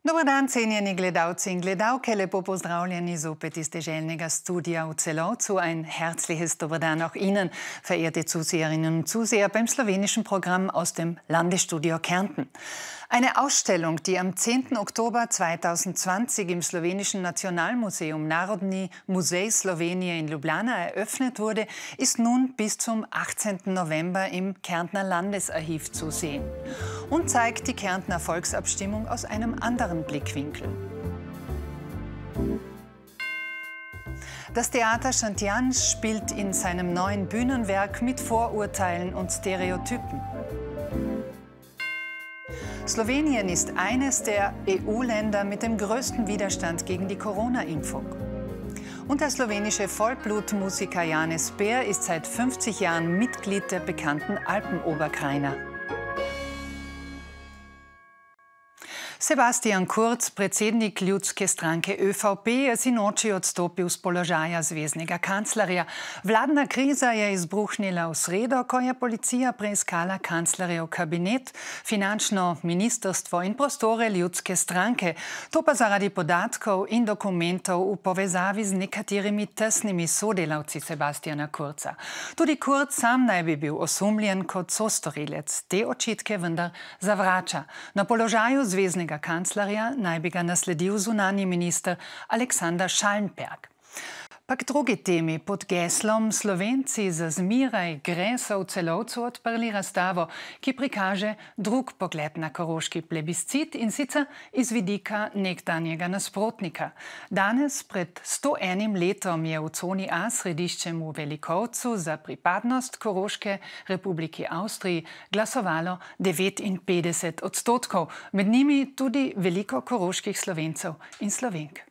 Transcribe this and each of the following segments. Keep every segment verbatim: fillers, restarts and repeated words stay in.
Dober dan, cenjeni gledalci in gledalke, lepo pozdravljeni zopet iz deželnega studia v Celovcu. Ein herzliches Dober dan auch Ihnen, verehrte Zuseherinnen und Zuseher, beim slowenischen Programm aus dem Landesstudio Kärnten. Eine Ausstellung, die am zehnten Oktober zweitausendzwanzig im slowenischen Nationalmuseum Narodni Muzej Slowenije in Ljubljana eröffnet wurde, ist nun bis zum achtzehnten November im Kärntner Landesarchiv zu sehen und zeigt die Kärntner Volksabstimmung aus einem anderen Blickwinkel. Das Theater Shantian spielt in seinem neuen Bühnenwerk mit Vorurteilen und Stereotypen. Slowenien ist eines der E U-Länder mit dem größten Widerstand gegen die Corona-Impfung. Und der slowenische Vollblutmusiker Janez Behr ist seit fünfzig Jahren Mitglied der bekannten Alpenoberkrajina. Sebastian Kurz, predsednik Ljudske stranke ÖVP, je sinoči odstopil s položaja zveznega kanclerja. Vladna kriza je izbruhnila v sredo, ko je policija preiskala kanclerjev kabinet, finančno ministrstvo in prostore Ljudske stranke. To pa zaradi podatkov in dokumentov v povezavi z nekaterimi tesnimi sodelavci Sebastiana Kurza. Tudi Kurz sam naj bi bil osumljen kot sostorilec. Te očitke vendar zavrača. Na položaju zveznega kanclerja naj bi ga nasledil zunanji minister Aleksander Schallenberg. Pa k drugi temi. Pod geslom Slovenci za zmeraj gre so v Celovcu odprli razstavo, ki prikaže drug pogled na koroški plebiscit in sicer iz vidika nekdanjega nasprotnika. Danes, pred sto enim letom, je v coni A središčem v Velikovcu za pripadnost Koroške republiki Avstriji glasovalo devetinpetdeset odstotkov, med njimi tudi veliko koroških Slovencev in Slovenk.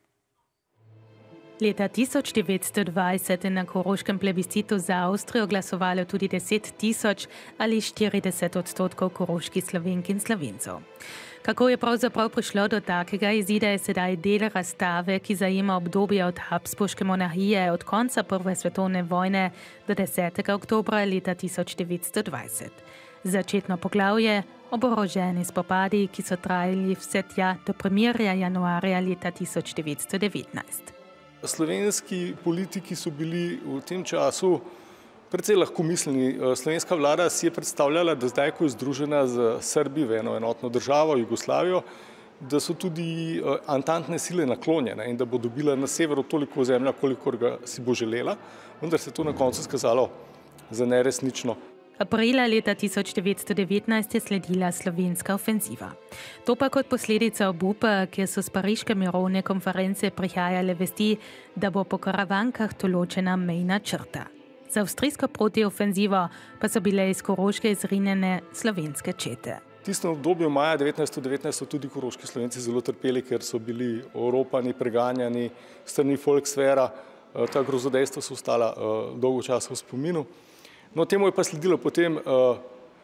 Leta tisoč devetsto dvajset je na koroškem plebiscitu za Avstrijo glasovalo tudi deset tisoč ali štirideset odstotkov koroških Slovenk in Slovencev. Kako je pravzaprav prišlo do takega izida, je sedaj del razstave, ki zajema obdobje od Habsburške monarhije od konca prve svetovne vojne do desetega oktobra leta tisoč devetsto dvajset. Začetno poglavje oboroženi spopadi, ki so trajali vse tja do premirja januarja leta tisoč devetsto devetnajst. Slovenski politiki so bili v tem času precej lahkomisleni. Slovenska vlada si je predstavljala, da zdaj, ko je združena z Srbijo v eno enotno državo, Jugoslavijo, da so tudi antantne sile naklonjene in da bo dobila na severu toliko ozemlja, kolikor ga si bo želela, vendar se je to na koncu skazalo za neresnično. Aprila leta tisoč devetsto devetnajst je sledila slovenska ofenziva. To pa kot posledica obupa, kjer so s pariške mirovne konference prihajale vesti, da bo po Karavankah določena mejna črta. Za avstrijsko protiofenzivo pa so bile iz Koroške izrinjene slovenske čete. V tistem obdobju maja devetnajststo devetnajst so tudi koroški Slovenci zelo trpeli, ker so bili oropani, preganjani strani folksfera. Ta grozodejstva so ostala dolgo časa v spominu. No, temu je pa sledilo potem uh,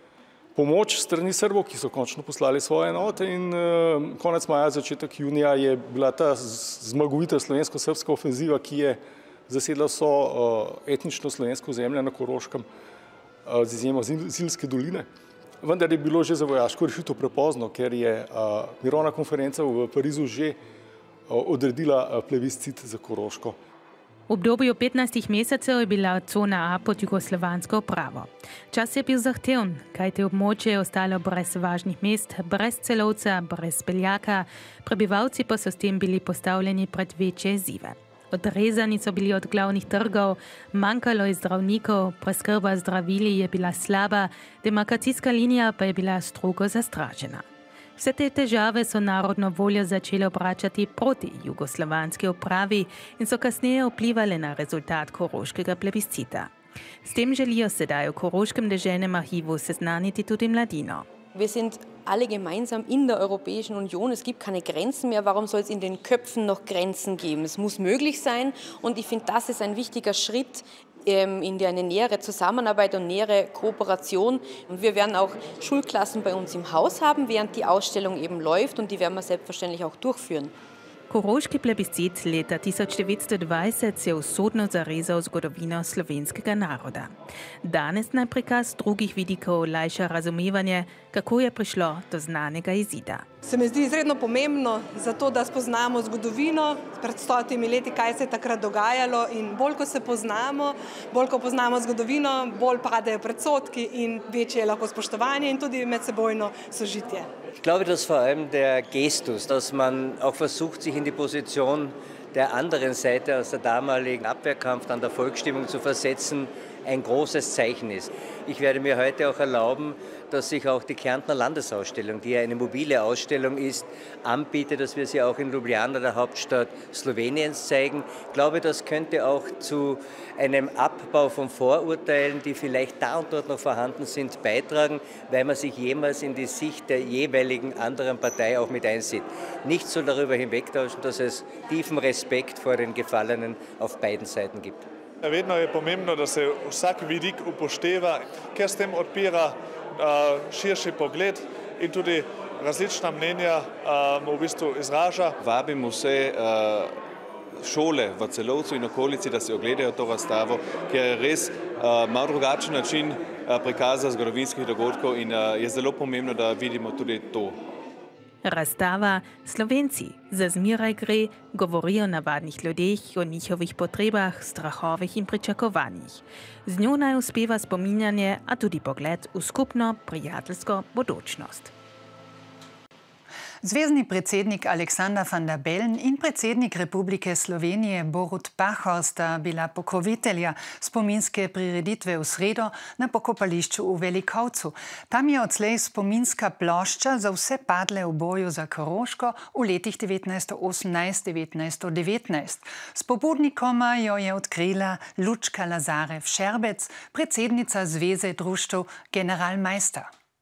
pomoč strani Srbov, ki so končno poslali svoje enote in uh, konec maja, začetek junija je bila ta zmagovita slovensko-srbska ofenziva, ki je zasedla vso uh, etnično slovensko ozemlje na Koroškem uh, z izjemo Zilske doline. Vendar je bilo že za vojaško rešitev prepozno, ker je uh, mirovna konferenca v Parizu že uh, odredila uh, plebiscit za Koroško. V obdobju petnajstih mesecev je bila cona A pod jugoslovansko upravo. Čas je bil zahteven, kajti območje je ostalo brez važnih mest, brez Celovca, brez Beljaka, prebivalci pa so s tem bili postavljeni pred večje izzive. Odrezani so bili od glavnih trgov, manjkalo je zdravnikov, preskrba zdravili je bila slaba, demarkacijska linija pa je bila strogo zastražena. Vse te težave so narodno voljo začele obračati proti jugoslovanski upravi in so kasneje vplivali na rezultat koroškega plebiscita. S tem želijo sedaj v Koroškem deželnem arhivu seznaniti tudi mladino. Wir sind alle gemeinsam in der Europäischen Union. Es gibt keine Grenzen mehr. Warum soll es in den Köpfen noch Grenzen geben? Es muss möglich sein und ich finde, das ist ein wichtiger Schritt in eine nähere Zusammenarbeit und nähere Kooperation. Und wir werden auch Schulklassen bei uns im Haus haben, während die Ausstellung eben läuft und die werden wir selbstverständlich auch durchführen. Koroški plebiscit leta tisoč devetsto dvajset se je usodno zarezal zgodovino slovenskega naroda. Danes naj prikaz drugih vidikov olajša razumevanje, kako je prišlo do znanega izida. se mi zdi izredno pomembno, zato da spoznamo zgodovino pred stotimi leti, kaj se je takrat dogajalo, in bolj, ko se poznamo, bolj, ko poznamo zgodovino, bolj padejo predsodki in večje je lahko spoštovanje in tudi medsebojno sožitje. Ich glaube, dass vor allem der Gestus, dass man auch versucht, sich in die Position der anderen Seite aus der damaligen Abwehrkampf an der Volksstimmung zu versetzen, ein großes Zeichen ist. Ich werde mir heute auch erlauben, dass sich auch die Kärntner Landesausstellung, die ja eine mobile Ausstellung ist, anbietet, dass wir sie auch in Ljubljana, der Hauptstadt Sloweniens, zeigen. Ich glaube, das könnte auch zu einem Abbau von Vorurteilen, die vielleicht da und dort noch vorhanden sind, beitragen, weil man sich jemals in die Sicht der jeweiligen anderen Partei auch mit einsieht. Nicht so darüber hinwegtauschen, dass es tiefen Respekt vor den Gefallenen auf beiden Seiten gibt. Vedno je pomembno, da se vsak vidik upošteva, ker s tem odpira uh, širši pogled in tudi različna mnenja uh, v bistvu izraža. Vabim vse uh, šole v Celovcu in okolici, da si ogledajo to razstavo, ker je res uh, malo drugačen način uh, prikaza zgodovinskih dogodkov in uh, je zelo pomembno, da vidimo tudi to. Razstava Slovenci za zmeraj gre govori o navadnih ljudeh, o njihovih potrebah, strahovih in pričakovanjih. Z njo naj uspeva spominjanje, a tudi pogled v skupno prijateljsko bodočnost. Zvezni predsednik Aleksander van der Bellen in predsednik Republike Slovenije Borut Pahor sta bila pokrovitelja spominske prireditve v sredo na pokopališču v Velikovcu. Tam je odslej spominska plošča za vse padle v boju za Koroško v letih devetnajststo osemnajst do devetnajststo devetnajst. S pobudnikoma jo je odkrila Lučka Lazarev-Šerbec, predsednica Zveze društev Generalmeister.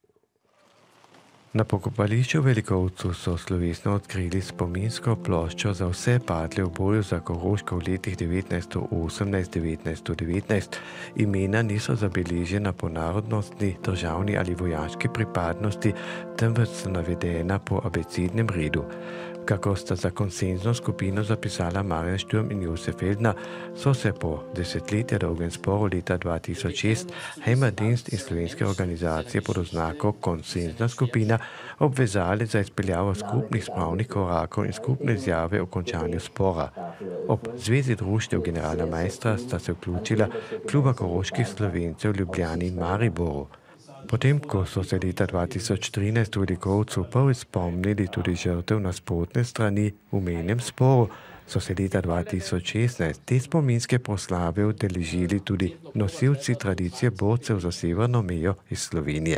Na pokopališču v Velikovcu so slovesno odkrili spominsko ploščo za vse padle v boju za Koroško v letih devetnajststo osemnajst do devetnajststo devetnajst. Imena niso zabeležena po narodnostni, državni ali vojaški pripadnosti, temveč so navedena po abecednem redu. Kako sta za konsenzno skupino zapisala Marjan Šturm in Josef Feldner, so se po desetletja dolgem sporu leta dva tisoč šest Heimatdienst in slovenske organizacije pod oznako Konsenzna skupina obvezali za izpeljavo skupnih spravnih korakov in skupne izjave o končanju spora. Ob Zvezi društev Generalmeister sta se vključila kluba koroških Slovencev v Ljubljani in Mariboru. Potem, ko so se leta dva tisoč trinajst v Velikovcu prvič spomnili tudi žrtev nasprotne strani v mejnem sporu, so se leta dva tisoč šestnajst te spominske proslave udeležili tudi nosilci tradicije borcev za severno mejo iz Slovenije.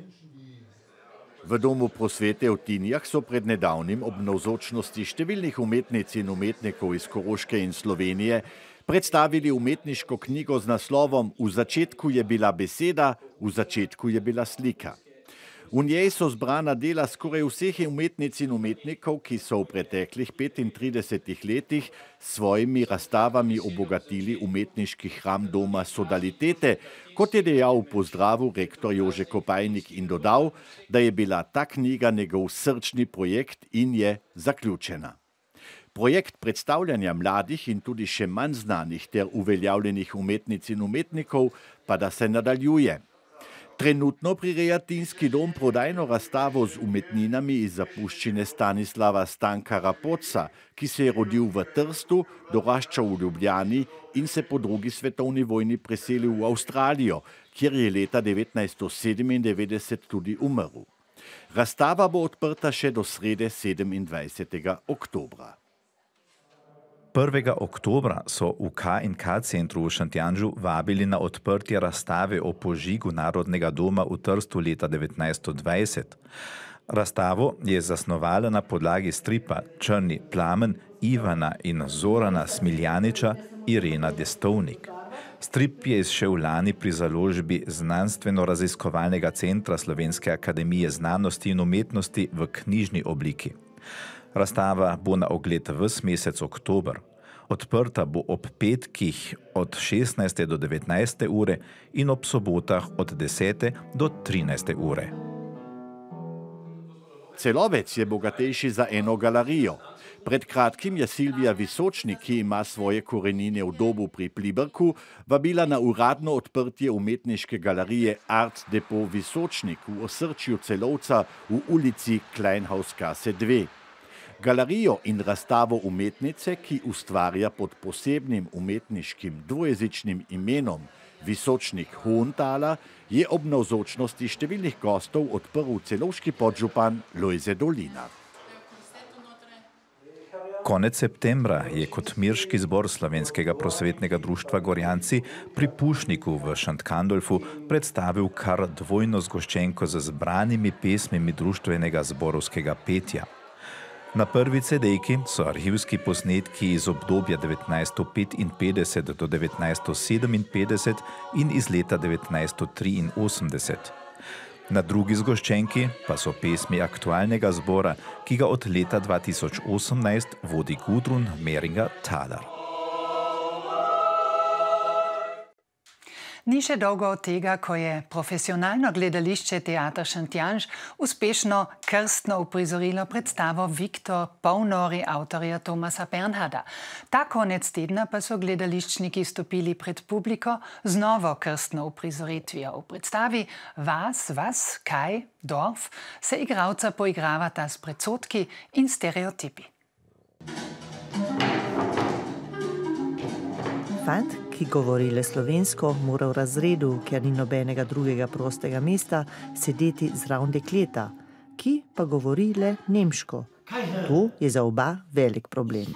V Domu prosvete v Tinjah so pred nedavnim ob navzočnosti številnih umetnic in umetnikov iz Koroške in Slovenije predstavili umetniško knjigo z naslovom V začetku je bila beseda, v začetku je bila slika. V njej so zbrana dela skoraj vseh umetnic in umetnikov, ki so v preteklih petintridesetih letih s svojimi razstavami obogatili umetniški hram Doma Sodalitete, kot je dejal v pozdravu rektor Jože Kopajnik in dodal, da je bila ta knjiga njegov srčni projekt in je zaključena. Projekt predstavljanja mladih in tudi še manj znanih ter uveljavljenih umetnic in umetnikov pa da se nadaljuje. Trenutno prireja Tinski dom prodajno razstavo z umetninami iz zapuščine Stanislava Stanka Rapoca, ki se je rodil v Trstu, doraščal v Ljubljani in se po drugi svetovni vojni preselil v Avstralijo, kjer je leta devetnajststo sedemindevetdeset tudi umrl. Razstava bo odprta še do srede sedemindvajsetega oktobra. prvega oktobra so v K in K centru v Šentjanžu vabili na odprtje razstave o požigu Narodnega doma v Trstu leta devetnajststo dvajset. Razstavo je zasnovala na podlagi stripa Črni plamen Ivana in Zorana Smiljaniča Irena Destovnik. Strip je izšel lani pri založbi Znanstveno-raziskovalnega centra Slovenske akademije znanosti in umetnosti v knjižni obliki. Razstava bo na ogled ves mesec oktober. Odprta bo ob petkih od šestnajste do devetnajste ure in ob sobotah od desete do trinajste ure. Celovec je bogatejši za eno galerijo. Pred kratkim je Silvija Visočnik, ki ima svoje korenine v Dobu pri Pliberku, vabila na uradno odprtje umetniške galerije Art Depot Visočnik v osrčju Celovca v ulici Kleinhausgasse dve. Galerijo in razstavo umetnice, ki ustvarja pod posebnim umetniškim dvojezičnim imenom Visočnik Hohenthaler, je ob navzočnosti številnih gostov odprl celovški podžupan Lojze Dolinar. Konec septembra je kot mirški zbor Slovenskega prosvetnega društva Gorjanci pri Pušniku v Šantkandolfu predstavil kar dvojno zgoščenko z zbranimi pesmimi društvenega zborovskega petja. Na prvi cedejki so arhivski posnetki iz obdobja devetnajststo petinpetdeset do devetnajststo sedeminpetdeset in iz leta devetnajststo triinosemdeset. Na drugi zgoščenki pa so pesmi aktualnega zbora, ki ga od leta dva tisoč osemnajst vodi Gudrun Meringer-Thaler. Ni še dolgo od tega, ko je profesionalno gledališče Teater Šentjanž uspešno krstno uprizorilo predstavo Viktor Polnori avtorja Thomasa Bernharda. Ta konec tedna pa so gledališčniki stopili pred publiko z novo krstno uprizoritvijo. V predstavi Vas, vas, kaj, Dorf se igralca poigravata s predsodki in stereotipi. Fant, ki govori le slovensko, mora v razredu, ker ni nobenega drugega prostega mesta, sedeti zraven dekleta, ki pa govori le nemško. To je za oba velik problem.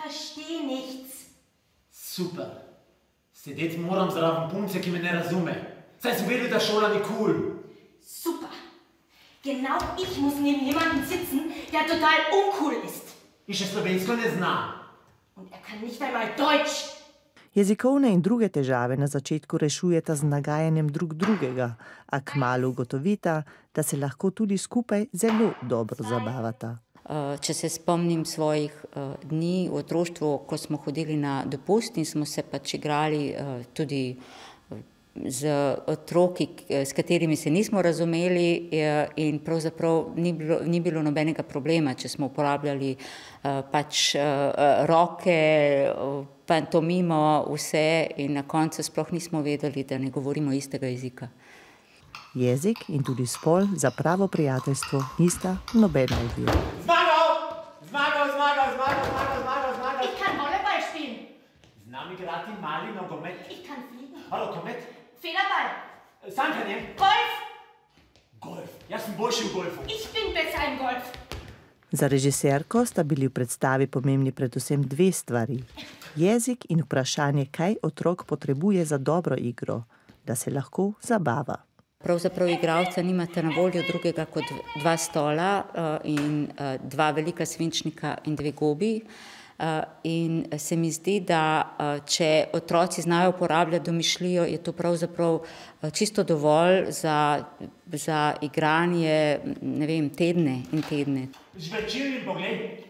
Super. Sedeti moram zraven punce, ki me ne razume. Saj so vedeli, da šola ni cool. Super. Genau ich muss neben jemandem sitzen, der total uncool ist. In še slovensko ne zna. Und er kann nicht einmal Deutsch. Jezikovne in druge težave na začetku rešujeta z nagajanjem drug drugega, a kmalu ugotovita, da se lahko tudi skupaj zelo dobro zabavata. Če se spomnim svojih dni v otroštvu, ko smo hodili na dopust in smo se pač igrali tudi z otroki, s katerimi se nismo razumeli in pravzaprav ni bilo, ni bilo nobenega problema, če smo uporabljali pač roke, pantomimo, vse in na koncu sploh nismo vedeli, da ne govorimo istega jezika. Jezik in tudi spol za pravo prijateljstvo nista nobena ovira. Zmagal! Zmagal, zmagal, zmagal, zmagal, zmagal, zmagal! Ich kann Volleyball spielen! Znam igrati mali nogomet. Ich kann fliegen! Hallo, komet? Federball! Sankanje? Golf! Golf! Jaz sem boljši v golfu! Ich bin besser im Golf! Za režiserko sta bili v predstavi pomembni predvsem dve stvari. Jezik in vprašanje, kaj otrok potrebuje za dobro igro, da se lahko zabava. Pravzaprav igralca nimate na voljo drugega kot dva stola in dva velika svinčnika in dve gobi. In se mi zdi, da če otroci znajo uporabljati domišljijo, je to pravzaprav čisto dovolj za, za igranje, ne vem, tedne in tedne. Žvečilni pogled.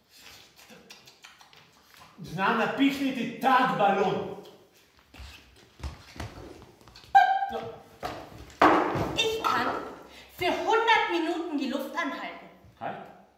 Znam napihniti tak balon. Ich kann für hundert Minuten die Luft anhalten. Hi.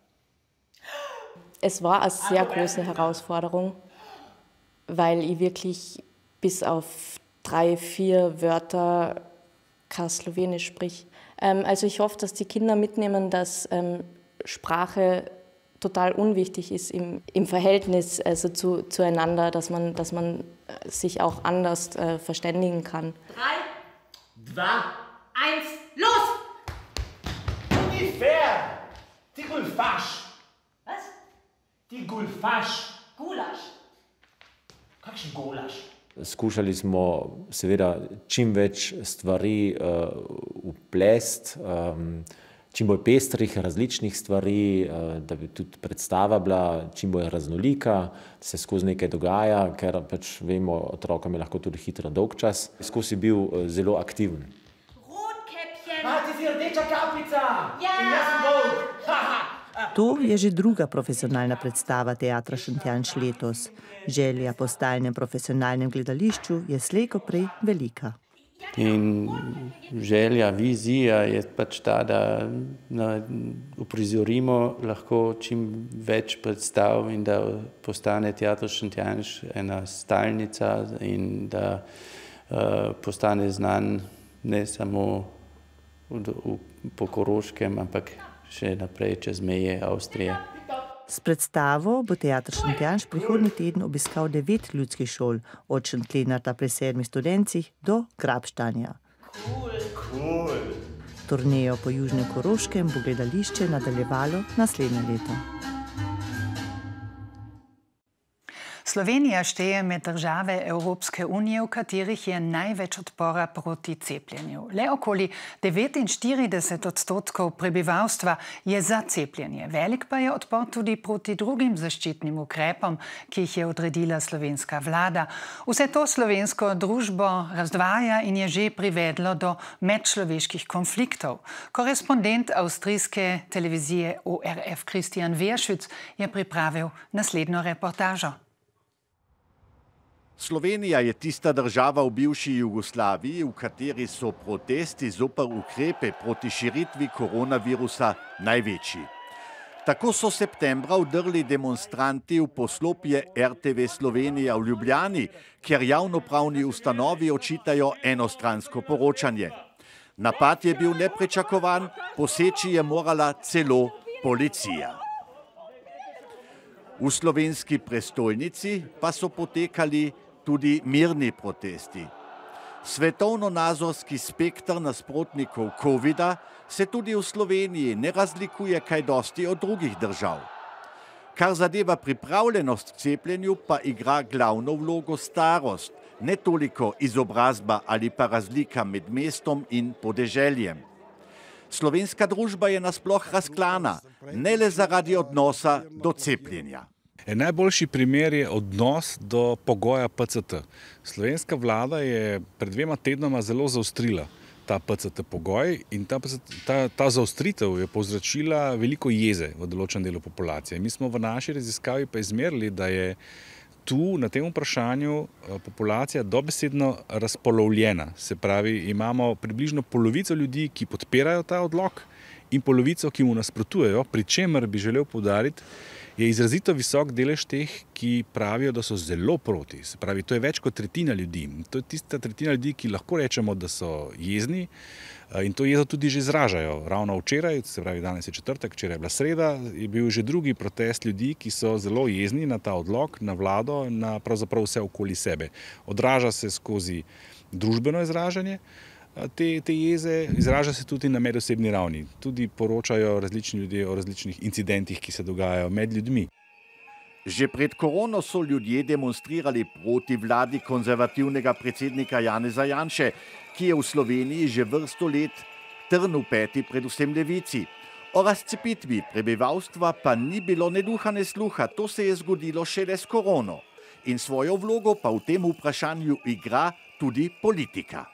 Es war eine sehr große Herausforderung, weil ich wirklich bis auf drei, vier Wörter kein Slowenisch sprich. Ähm, also ich hoffe, dass die Kinder mitnehmen, dass ähm, Sprache total unwichtig ist im, im Verhältnis also zu, zueinander, dass man, dass man sich auch anders äh, verständigen kann. Drei, zwei, eins, los! Ungefähr! Die Gulfasch! Was? Die Gulfasch! Gulasch. Kakšen gulaš? Skušali smo seveda čim več stvari uh, vplesti, um, čim bolj pestrih, različnih stvari, uh, da bi tudi predstava bila čim bolj raznolika, da se skozi nekaj dogaja, ker pač vemo, otrokom je lahko tudi hitro dolg čas. Skozi bil uh, zelo aktiven. Rotkäppchen! Ah, ti si rdeča kapica! Ja! In jaz sem dolg! To je že druga profesionalna predstava Teatra Šentjanž letos. Želja po stalnem profesionalnem gledališču je slej ko prej velika. In želja, vizija je pač ta, da uprizorimo lahko čim več predstav in da postane Teater Šentjanž ena stalnica in da uh, postane znan ne samo v, v, po Koroškem, ampak še naprej čez meje Avstrije. S predstavo bo Teater Šentjanž prihodnji teden obiskal devet ljudskih šol, od Šentlenarta pri sedmih študencih do Grabštanja. Cool. Cool. Turnejo po Južnem Koroškem bo gledališče nadaljevalo naslednje leto. Slovenija šteje med države Evropske unije, v katerih je največ odpora proti cepljenju. Le okoli devetinštirideset odstotkov prebivalstva je za cepljenje. Velik pa je odpor tudi proti drugim zaščitnim ukrepom, ki jih je odredila slovenska vlada. Vse to slovensko družbo razdvaja in je že privedlo do medčloveških konfliktov. Korespondent avstrijske televizije O R F Christian Werschütz je pripravil naslednjo reportažo. Slovenija je tista država v bivši Jugoslaviji, v kateri so protesti zoper ukrepe proti širitvi koronavirusa največji. Tako so septembra vdrli demonstranti v poslopje R T V Slovenija v Ljubljani, ker javnopravni ustanovi očitajo enostransko poročanje. Napad je bil nepričakovan, poseči je morala celo policija. V slovenski prestolnici pa so potekali tudi mirni protesti. Svetovno-nazorski spektr nasprotnikov covida se tudi v Sloveniji ne razlikuje kaj dosti od drugih držav. Kar zadeva pripravljenost k cepljenju, pa igra glavno vlogo starost, ne toliko izobrazba ali pa razlika med mestom in podeželjem. Slovenska družba je nasploh razklana, ne le zaradi odnosa do cepljenja. Najboljši primer je odnos do pogoja P C T. Slovenska vlada je pred dvema tednoma zelo zaostrila ta P C T pogoj in ta, ta, ta zaostritev je povzročila veliko jeze v določenem delu populacije. Mi smo v naši raziskavi pa izmerili, da je tu na tem vprašanju populacija dobesedno razpolovljena. Se pravi, imamo približno polovico ljudi, ki podpirajo ta odlok in polovico, ki mu nasprotujejo, pri čemer bi želel poudariti, je izrazito visok delež teh, ki pravijo, da so zelo proti. Se pravi, to je več kot tretjina ljudi. To je tista tretjina ljudi, ki lahko rečemo, da so jezni in to jezo tudi že izražajo. Ravno včeraj, se pravi, danes je četrtek, včeraj je bila sreda, je bil že drugi protest ljudi, ki so zelo jezni na ta odlok, na vlado, na pravzaprav vse okoli sebe. Odraža se skozi družbeno izražanje te, te jeze, izraža se tudi na medosebni ravni. Tudi poročajo različni ljudje o različnih incidentih, ki se dogajajo med ljudmi. Že pred korono so ljudje demonstrirali proti vladi konzervativnega predsednika Janeza Janše, ki je v Sloveniji že vrsto let trn v peti predvsem levici. O razcepitvi prebivalstva pa ni bilo ne duha ne sluha, to se je zgodilo šele s korono. In svojo vlogo pa v tem vprašanju igra tudi politika.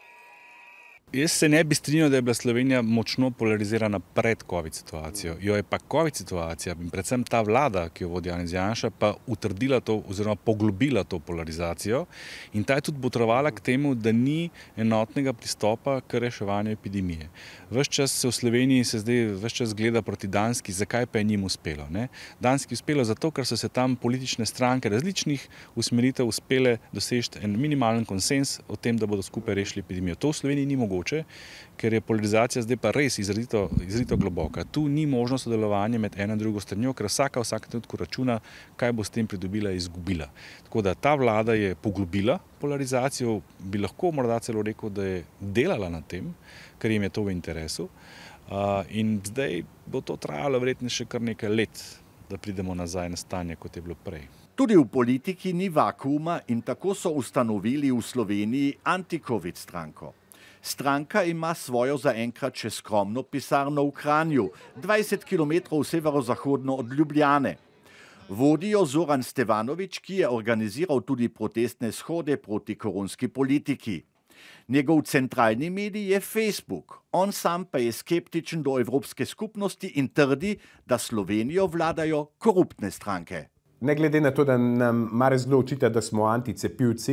Jaz se ne bi strinjal, da je bila Slovenija močno polarizirana pred covid situacijo. Jo je pa covid situacija in predvsem ta vlada, ki jo vodi Janez Janša, pa utrdila to oziroma poglobila to polarizacijo in ta je tudi botrovala k temu, da ni enotnega pristopa k reševanju epidemije. Ves čas se v Sloveniji se zdaj ves čas gleda proti Danski, zakaj pa je njim uspelo. Ne? Danski uspelo zato, ker so se tam politične stranke različnih usmeritev uspele doseči en minimalen konsens o tem, da bodo skupaj rešili epidemijo. To v Sloveniji ni mogoče. Ker je polarizacija zdaj pa res izrazito, izrazito globoka. Tu ni možno sodelovanje med eno in drugo stranjo, ker vsaka vsak trenutku računa, kaj bo s tem pridobila in izgubila. Tako da ta vlada je poglobila polarizacijo, bi lahko morda celo rekel, da je delala na tem, ker jim je to v interesu. In zdaj bo to trajalo verjetno še kar nekaj let, da pridemo nazaj na stanje, kot je bilo prej. Tudi v politiki ni vakuuma in tako so ustanovili v Sloveniji anti-covid stranko. Stranka ima svojo zaenkrat še skromno pisarno v Kranju, dvajset kilometrov severozahodno od Ljubljane. Vodijo Zoran Stevanovič, ki je organiziral tudi protestne shode proti koronski politiki. Njegov centralni medij je Facebook. On sam pa je skeptičen do Evropske skupnosti in trdi, da Slovenijo vladajo koruptne stranke. Ne glede na to, da nam mar zelo očita, da smo anticepivci,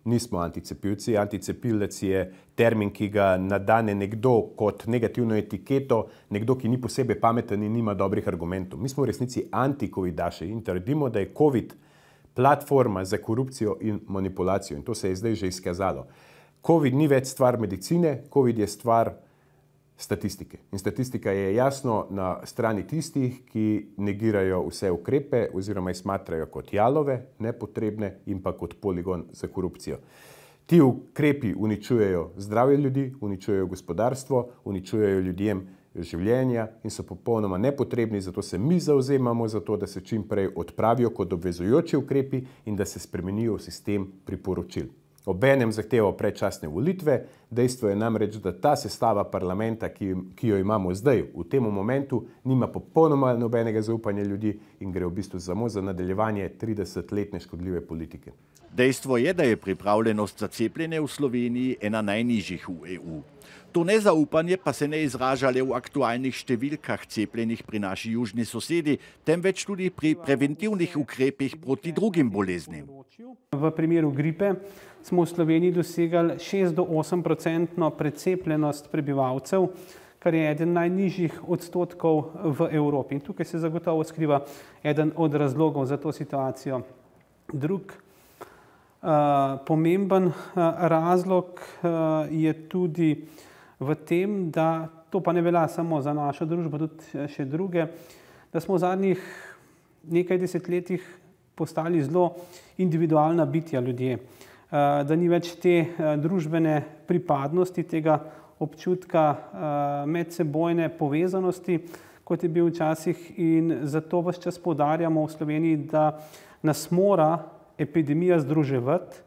nismo anticepilci. Anticepilec je termin, ki ga nadane nekdo kot negativno etiketo, nekdo, ki ni posebej pameten in nima dobrih argumentov. Mi smo v resnici anti-covidaši in trdimo, da je COVID platforma za korupcijo in manipulacijo in to se je zdaj že izkazalo. COVID ni več stvar medicine, COVID je stvar statistike. In statistika je jasno na strani tistih, ki negirajo vse ukrepe oziroma jih smatrajo kot jalove, nepotrebne in pa kot poligon za korupcijo. Ti ukrepi uničujejo zdravje ljudi, uničujejo gospodarstvo, uničujejo ljudem življenja in so popolnoma nepotrebni, zato se mi zauzemamo za to, da se čim prej odpravijo kot obvezujoči ukrepi in da se spremenijo v sistem priporočil. Obenem zahtevajo predčasne volitve, dejstvo je namreč, da ta sestava parlamenta, ki, ki jo imamo zdaj, v tem momentu, nima popolnoma nobenega zaupanja ljudi in gre v bistvu samo za nadaljevanje tridesetletne škodljive politike. Dejstvo je, da je pripravljenost za cepljenje v Sloveniji ena najnižjih v E U. To nezaupanje pa se ne izraža le v aktualnih številkah cepljenih pri naši južni sosedi, temveč tudi pri preventivnih ukrepih proti drugim boleznim. V primeru gripe smo v Sloveniji dosegali šest do osem procentno precepljenost prebivalcev, kar je eden najnižjih odstotkov v Evropi. In tukaj se zagotovo skriva eden od razlogov za to situacijo. Drug uh, pomemben uh, razlog uh, je tudi v tem, da to pa ne velja samo za našo družbo, tudi še druge, da smo v zadnjih nekaj desetletjih postali zelo individualna bitja ljudje, da ni več te družbene pripadnosti, tega občutka medsebojne povezanosti, kot je bil včasih, in zato ves čas poudarjamo v Sloveniji, da nas mora epidemija združevati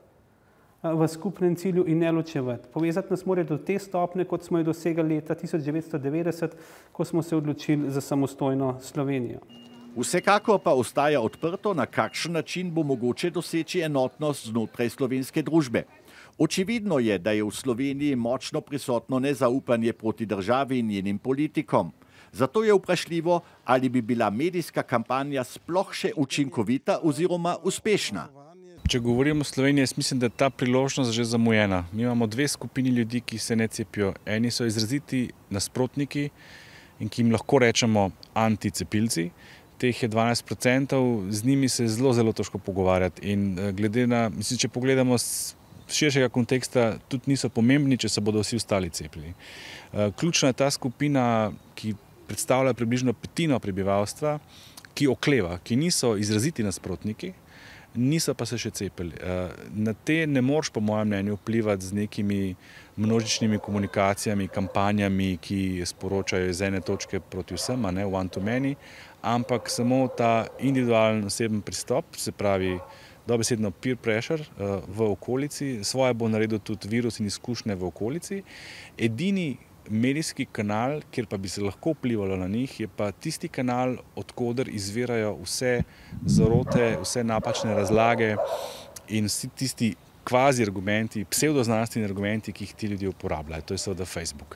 v skupnem cilju in ne ločevati. Povezati nas mora do te stopnje, kot smo jo dosegali leta tisoč devetsto devetdeset, ko smo se odločili za samostojno Slovenijo. Vsekakor pa ostaja odprto, na kakšen način bo mogoče doseči enotnost znotraj slovenske družbe. Očividno je, da je v Sloveniji močno prisotno nezaupanje proti državi in njenim politikom. Zato je vprašljivo, ali bi bila medijska kampanja sploh še učinkovita oziroma uspešna. Če govorimo o Sloveniji, jaz mislim, da je ta priložnost že zamujena. Mi imamo dve skupini ljudi, ki se ne cepijo. Eni so izraziti nasprotniki in ki jim lahko rečemo anticepilci. Teh je dvanajst procentov, z njimi se je zelo, zelo težko pogovarjati. In glede na, mislim, če pogledamo z širšega konteksta, tudi niso pomembni, če se bodo vsi ostali cepili. Ključna je ta skupina, ki predstavlja približno petino prebivalstva, ki okleva, ki niso izraziti nasprotniki, niso pa se še cepili. Na te ne moreš, po mojem mnenju, vplivati z nekimi množičnimi komunikacijami, kampanjami, ki sporočajo iz ene točke proti vsem, ne one to many, ampak samo ta individualen oseben pristop, se pravi dobesedno peer pressure v okolici, svoje bo naredil tudi virus in izkušnje v okolici. Edini medijski kanal, kjer pa bi se lahko vplivalo na njih, je pa tisti kanal, odkoder izvirajo vse zarote, vse napačne razlage in vsi tisti kvazi argumenti, psevdoznanstveni argumenti, ki jih ti ljudje uporabljajo. To je seveda Facebook.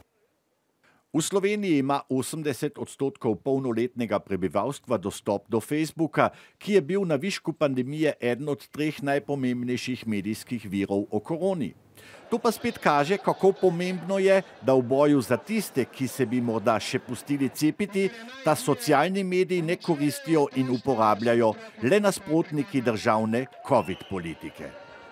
V Sloveniji ima osemdeset odstotkov polnoletnega prebivalstva dostop do Facebooka, ki je bil na višku pandemije eden od treh najpomembnejših medijskih virov o koroni. To pa spet kaže, kako pomembno je, da v boju za tiste, ki se bi morda še pustili cepiti, ta socialni mediji ne koristijo in uporabljajo le nasprotniki državne COVID politike.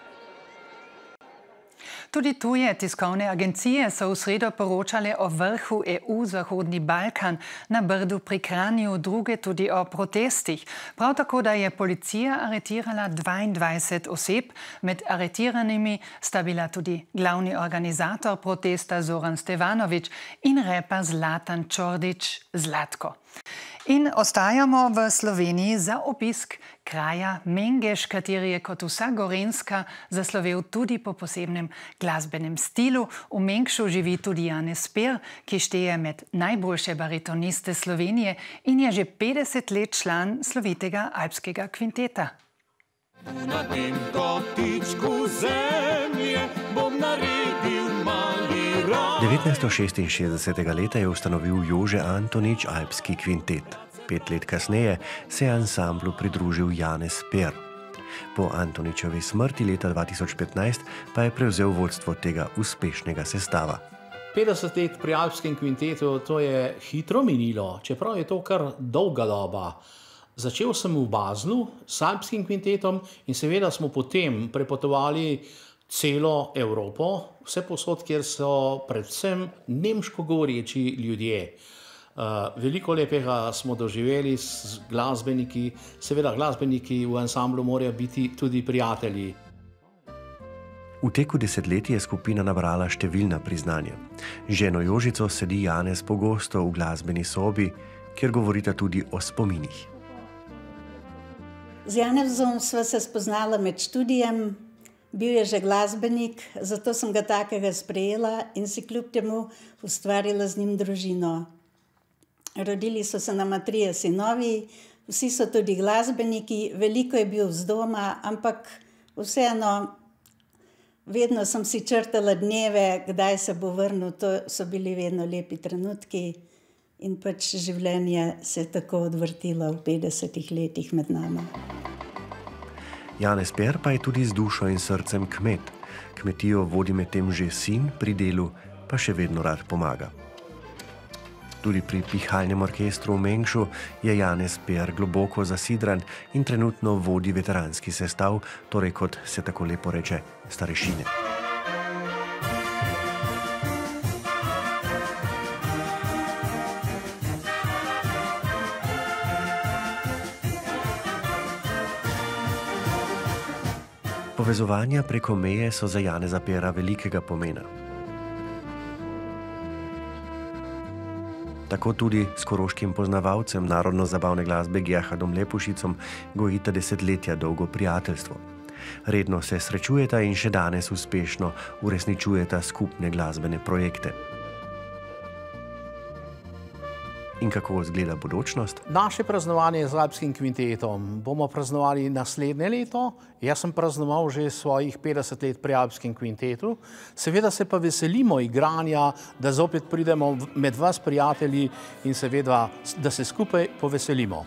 Tudi tuje tiskovne agencije so v sredo poročale o vrhu E U Zahodni Balkan na Brdu pri Kranju, druge tudi o protestih. Prav tako, da je policija aretirala dvaindvajset oseb, med aretiranimi sta bila tudi glavni organizator protesta Zoran Stevanović in reper Zlatan Čordić Zlatko. In ostajamo v Sloveniji za obisk kraja Mengeš, kateri je kot vsa Gorenjska zaslovel tudi po posebnem glasbenem stilu. V Mengšu živi tudi Janez Per, ki šteje med najboljše baritoniste Slovenije in je že petdeset let član slovitega alpskega kvinteta. Na tem kotičku zemlje bom naredil mali raj. devetnajststo šestinšestdesetega leta je ustanovil Jože Antonič alpski kvintet. Pet let kasneje se je ansamblu pridružil Janez Per. Po Antoničevi smrti leta dva tisoč petnajst pa je prevzel vodstvo tega uspešnega sestava. petdeset let pri Alpskem kvintetu, to je hitro minilo, čeprav je to kar dolga doba. Začel sem v Baslu s Alpskim kvintetom in seveda smo potem prepotovali celo Evropo, vse posod, kjer so predvsem nemško govoreči ljudje. Veliko lepega smo doživeli s glasbeniki, seveda glasbeniki v ansamblu morajo biti tudi prijatelji. V teku desetletij je skupina nabrala številna priznanja. Ženo Jožico sedi Janez pogosto v glasbeni sobi, kjer govorita tudi o spominih. Z Janezom sva se spoznala med študijem, bil je že glasbenik, zato sem ga takega sprejela in si kljub temu ustvarila z njim družino. Rodili so se nama trije sinovi, vsi so tudi glasbeniki, veliko je bil z doma, ampak vseeno vedno sem si črtala dneve, kdaj se bo vrnil, to so bili vedno lepi trenutki in pač življenje se je tako odvrtilo v petdesetih letih med nama. Janez Per pa je tudi z dušo in srcem kmet. Kmetijo vodi medtem že sin, pri delu pa še vedno rad pomaga. Tudi pri pihalnem orkestru v Mengšu je Janez Per globoko zasidran in trenutno vodi veteranski sestav, torej kot se tako lepo reče, starešine. Povezovanja preko meje so za Janeza Pera velikega pomena. Tako tudi s koroškim poznavalcem narodno-zabavne glasbe Gerhardom Lepušicom gojita desetletja dolgo prijateljstvo. Redno se srečujeta in še danes uspešno uresničujeta skupne glasbene projekte. In kako izgleda bodočnost? Naše praznovanje z Alpskim kvintetom bomo praznovali naslednje leto. Jaz sem praznoval že svojih petdeset let pri Alpskem kvintetu. Seveda se pa veselimo igranja, da zopet pridemo med vas prijatelji in seveda, da se skupaj poveselimo.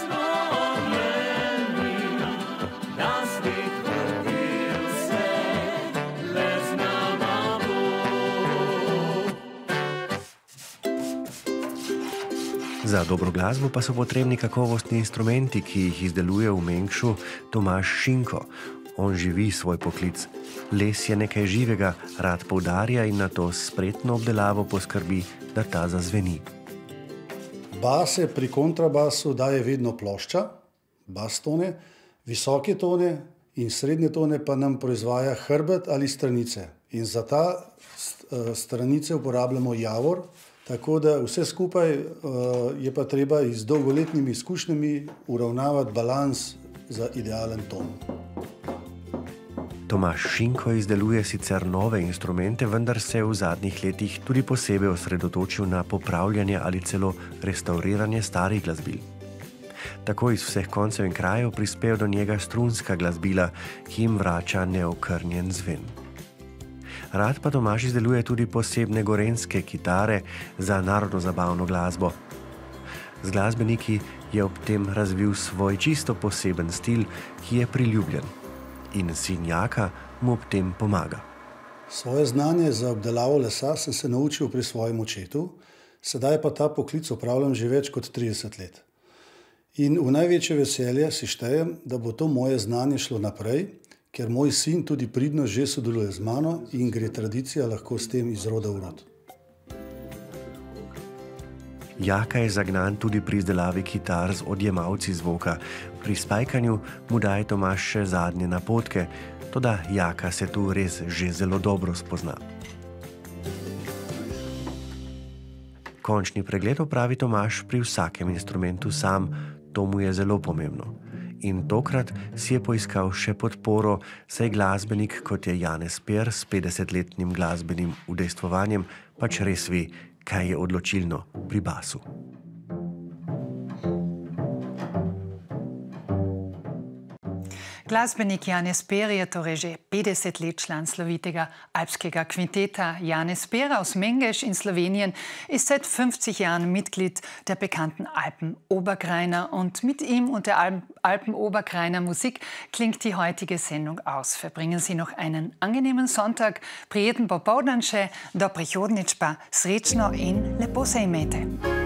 Za dobro glasbo pa so potrebni kakovostni instrumenti, ki jih izdeluje v Mengšu Tomaž Šinko. On živi svoj poklic. Les je nekaj živega, rad poudarja in na to spretno obdelavo poskrbi, da ta zazveni. Base pri kontrabasu daje vedno plošča, bas tone, visoke tone in srednje tone pa nam proizvaja hrbet ali stranice. In za ta stranice uporabljamo javor, tako da vse skupaj uh, je pa treba z dolgoletnimi izkušnjami uravnavati balans za idealen ton. Tomaž Šinko izdeluje sicer nove instrumente, vendar se je v zadnjih letih tudi posebej osredotočil na popravljanje ali celo restauriranje starih glasbil. Tako iz vseh koncev in krajev prispejo do njega strunska glasbila, ki jim vrača neokrnjen zven. Rad pa Tomaž izdeluje tudi posebne gorenjske kitare za narodno-zabavno glasbo. Z glasbeniki je ob tem razvil svoj čisto poseben stil, ki je priljubljen. In sin Jaka mu ob tem pomaga. Svoje znanje za obdelavo lesa sem se naučil pri svojem očetu, sedaj pa ta poklic opravljam že več kot trideset let. In v največje veselje si štejem, da bo to moje znanje šlo naprej, ker moj sin tudi pridno že sodeluje z mano in gre tradicija lahko s tem iz roda v rod. Jaka je zagnan tudi pri izdelavi kitar z odjemalci zvoka. Pri spajkanju mu daje Tomaž še zadnje napotke, toda Jaka se tu res že zelo dobro spozna. Končni pregled opravi Tomaž pri vsakem instrumentu sam, to mu je zelo pomembno. In tokrat si je poiskal še podporo, saj glasbenik, kot je Janez Per s petdesetletnim glasbenim udejstvovanjem, pač res ve, kaj je odločilno pri basu. Glasbenik Janez Per je torej že petdeset let član slovitega alpskega kvinteta. Janez Per aus Mengeš in Slowenien ist seit fünfzig Jahren Mitglied der bekannten Alpen-Oberkreiner. Und mit ihm und der Alpen-Oberkreiner Musik klingt die heutige Sendung aus. Verbringen Sie noch einen angenehmen Sonntag. Prijeten popoldan še, do prihodnjič pa srečno in lepo se imejte.